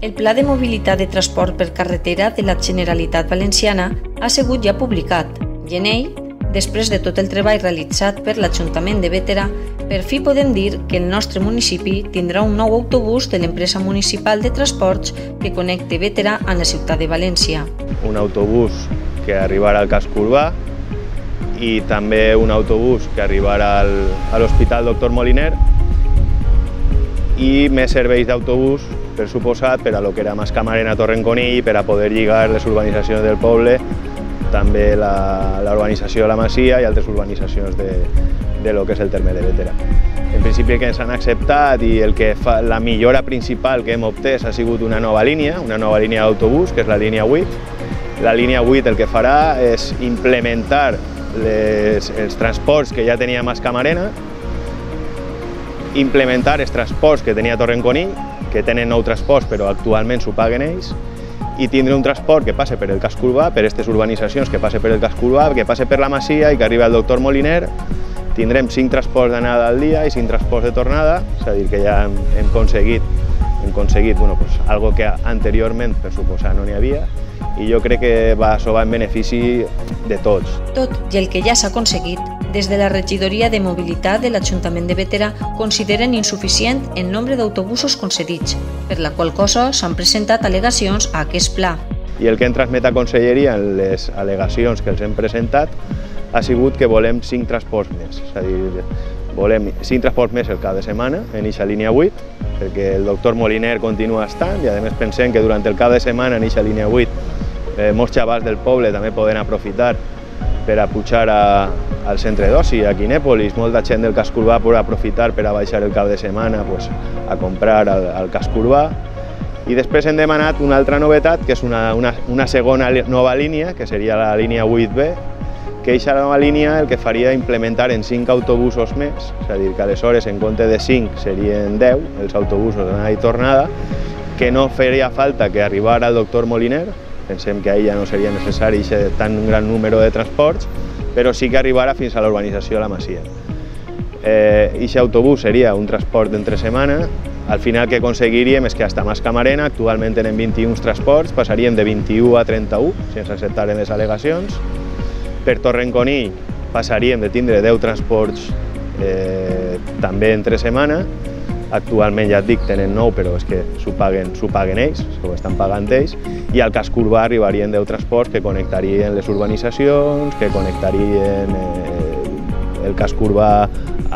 El Pla de Mobilitat de Transport per Carretera de la Generalitat Valenciana ha sigut ja publicat i en ell, després de tot el treball realitzat per l'Ajuntament de Bétera, per fi podem dir que el nostre municipi tindrà un nou autobús de l'empresa municipal de transports que connecte Bétera amb la ciutat de València. Un autobús que arribarà al casc urbà i també un autobús que arribarà a l'Hospital Doctor Moliner i més serveis d'autobús, per suposat, per a lo que era Mascamarena, Torrenconill, per a poder lligar les urbanitzacions del poble, també la urbanització de la Masia i altres urbanitzacions de lo que és el terme de Bétera. En principi el que ens han acceptat i la millora principal que hem obtès ha sigut una nova línia d'autobús, que és la línia 8. La línia 8 el que farà és implementar els transports que ja tenia Mascamarena, implementar els transports que tenia Torrenconill, que tenen nou transports però actualment s'ho paguen ells, i tindre un transport que passe per el casc urbà, per aquestes urbanitzacions que passe per el casc urbà, que passe per la Masia i que arribi al Doctor Moliner. Tindrem 5 transports d'anada al dia i 5 transports de tornada, és a dir, que ja hem aconseguit algo que anteriorment, per suposar, no n'hi havia, i jo crec que això va en benefici de tots. Tot i el que ja s'ha aconseguit, des de la Regidoria de Mobilitat de l'Ajuntament de Bétera consideren insuficient el nombre d'autobusos concedits, per la qual cosa s'han presentat al·legacions a aquest pla. I el que hem transmet a Conselleria en les al·legacions que els hem presentat ha sigut que volem 5 transports més, és a dir, volem 5 transports més el cap de setmana en aquesta línia 8, perquè el Doctor Moliner continua estant i a més pensem que durant el cap de setmana en aquesta línia 8 molts xavals del poble també poden aprofitar per a pujar al centre d'oci, a Quinèpolis. Molta gent del casc urbà pot aprofitar per a baixar el cap de setmana a comprar al casc urbà. I després hem demanat una altra novetat, que és una segona nova línia, que seria la línia 8B, que aquesta nova línia el que faria implementar en 5 autobusos més, és a dir, que aleshores en compte de 5 serien 10 els autobusos d'anada i tornada, que no faria falta que arribara el Doctor Moliner, pensem que ahir ja no seria necessari tan gran número de transports, però sí que arribara fins a la urbanització de la Masia. Aquest autobús seria un transport d'entre setmana. Al final que aconseguiríem és que fins a Mascamarena actualment tenen 21 transports, passaríem de 21 a 31, si ens acceptaren les al·legacions. Per Torrenconill passaríem de tindre 10 transports també entre setmana. Actualment, ja et dic, tenen 9, però és que s'ho paguen ells, s'ho estan pagant ells, i al casc urbà arribarien 10 transports que connectarien les urbanitzacions, que connectarien el casc urbà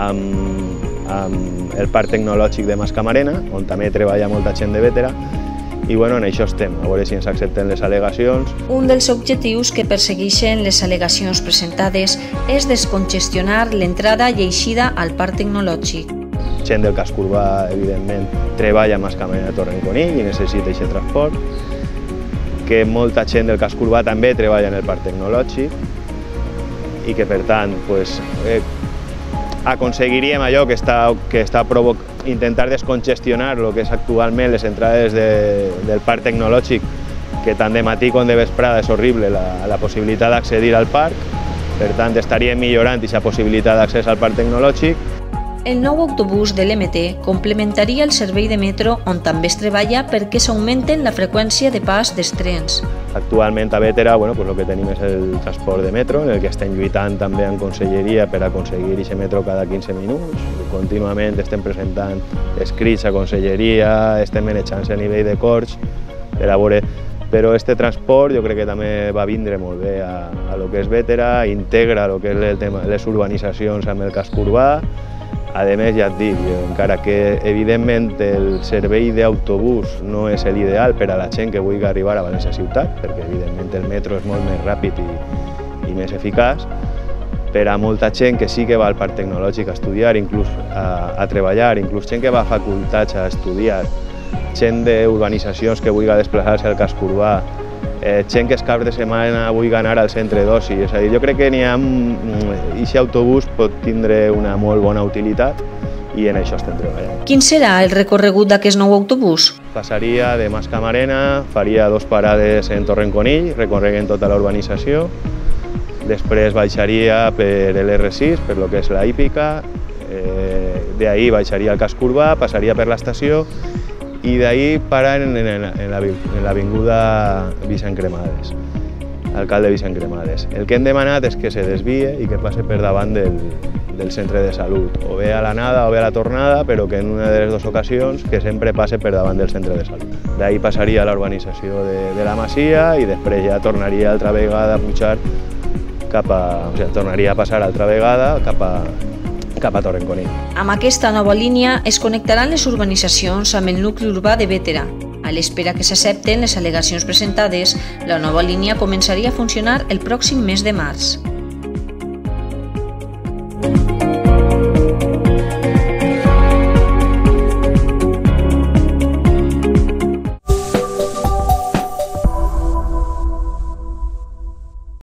amb el parc tecnològic de Mascamarena, on també treballa molta gent de Bétera, i en això estem, a veure si ens accepten les al·legacions. Un dels objectius que persegueixen les al·legacions presentades és descongestionar l'entrada i eixida al parc tecnològic. Gent del casc urbà, evidentment, treballa a Mascamarena Torrenconill i necessita aquest transport, que molta gent del casc urbà també treballa en el parc tecnològic i que, per tant, aconseguiríem allò que està intentar descongestionar el que és actualment les entrades del parc tecnològic, que tant de matí com de vesprada és horrible la possibilitat d'accedir al parc, per tant estaríem millorant aquesta possibilitat d'accés al parc tecnològic. El nou autobús de l'MT complementaria el servei de metro on també es treballa perquè s'augmenten la freqüència de pas dels trens. Actualment a Bétera el que tenim és el transport de metro, en el que estem lluitant també en Conselleria per aconseguir aquest metro cada 15 minuts. Contínuament estem presentant escrits a Conselleria, estem manejant-se a nivell de corts per a veure. Però aquest transport jo crec que també va vindre molt bé a lo que és Bétera, integra el que és el tema de les urbanitzacions amb el casc urbà. A més, ja et dic, encara que evidentment el servei d'autobús no és l'ideal per a la gent que vulgui arribar a València ciutat, perquè evidentment el metro és molt més ràpid i més eficaç, per a molta gent que sí que va al parc tecnològic a estudiar, inclús a treballar, inclús gent que va a facultats a estudiar, gent d'urbanitzacions que vulgui desplaçar-se al casc urbà, gent que els caps de setmana vulgui anar al centre d'oci. És a dir, jo crec que aquest autobús pot tindre una molt bona utilitat i en això estem treballant. Quin serà el recorregut d'aquest nou autobús? Passaria de Mascamarena, faria 2 parades en Torrenconill, recorreguent tota la urbanització, després baixaria per l'R6, per lo que és la hípica, d'ahir baixaria al casc urbà, passaria per l'estació i d'ahir parar en l'avinguda Vicent Cremades, alcalde Vicent Cremades. El que hem demanat és que se desvie i que passe per davant del centre de salut, o bé a l'anada o bé a la tornada, però que en una de les dues ocasions que sempre passe per davant del centre de salut. D'ahir passaria a la urbanització de la Masia i després ja tornaria altra vegada a pujar tornaria a passar altra vegada cap a Torrenconill. Amb aquesta nova línia es connectaran les urbanitzacions amb el nucli urbà de Bétera. A l'espera que s'accepten les al·legacions presentades, la nova línia començaria a funcionar el pròxim mes de març.